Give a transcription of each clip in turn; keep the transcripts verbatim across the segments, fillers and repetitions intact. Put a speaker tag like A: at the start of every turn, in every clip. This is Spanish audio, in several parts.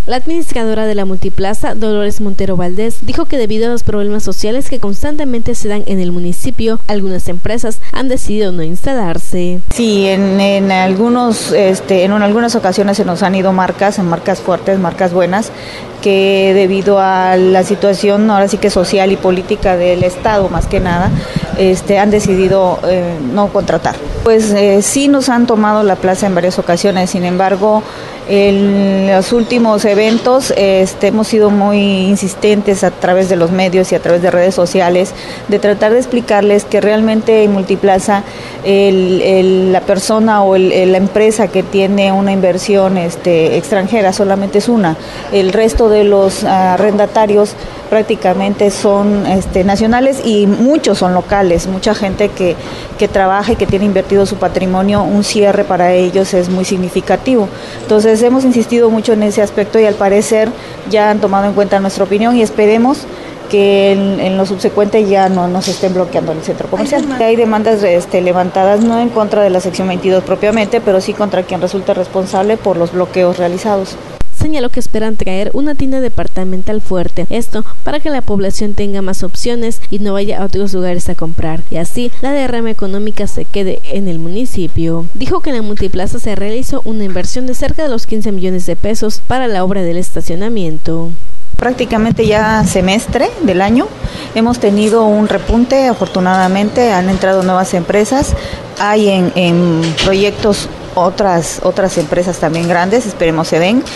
A: La administradora de la Multiplaza, Dolores Montero Valdés, dijo que debido a los problemas sociales que constantemente se dan en el municipio, algunas empresas han decidido no instalarse.
B: Sí, en, en algunos, este, en algunas ocasiones se nos han ido marcas, en marcas fuertes, marcas buenas, que debido a la situación ahora sí que social y política del Estado más que nada, este, han decidido eh, no contratar. Pues eh, sí nos han tomado la plaza en varias ocasiones, sin embargo, en los últimos eventos este, hemos sido muy insistentes a través de los medios y a través de redes sociales de tratar de explicarles que realmente en Multiplaza el, el, la persona o el, el, la empresa que tiene una inversión este, extranjera solamente es una. El resto de los arrendatarios prácticamente son este, nacionales y muchos son locales, mucha gente que, que trabaja y que tiene invertido su patrimonio, un cierre para ellos es muy significativo. Entonces hemos insistido mucho en ese aspecto y al parecer ya han tomado en cuenta nuestra opinión y esperemos que en, en lo subsecuente ya no nos estén bloqueando el centro comercial. Hay demandas este, levantadas no en contra de la sección veintidós propiamente, pero sí contra quien resulte responsable por los bloqueos realizados.
A: Señaló que esperan traer una tienda departamental fuerte, esto para que la población tenga más opciones y no vaya a otros lugares a comprar, y así la derrama económica se quede en el municipio. Dijo que en la Multiplaza se realizó una inversión de cerca de los quince millones de pesos para la obra del estacionamiento.
B: Prácticamente ya semestre del año hemos tenido un repunte, afortunadamente han entrado nuevas empresas, hay en, en proyectos otras otras empresas también grandes, esperemos se den.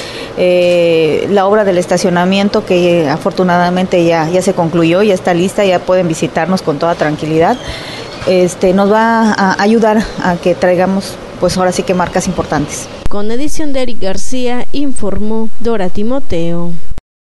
B: Eh, la obra del estacionamiento que afortunadamente ya, ya se concluyó, ya está lista, ya pueden visitarnos con toda tranquilidad. Este, nos va a ayudar a que traigamos pues ahora sí que marcas importantes.
A: Con edición de Eric García, informó Dora Timoteo.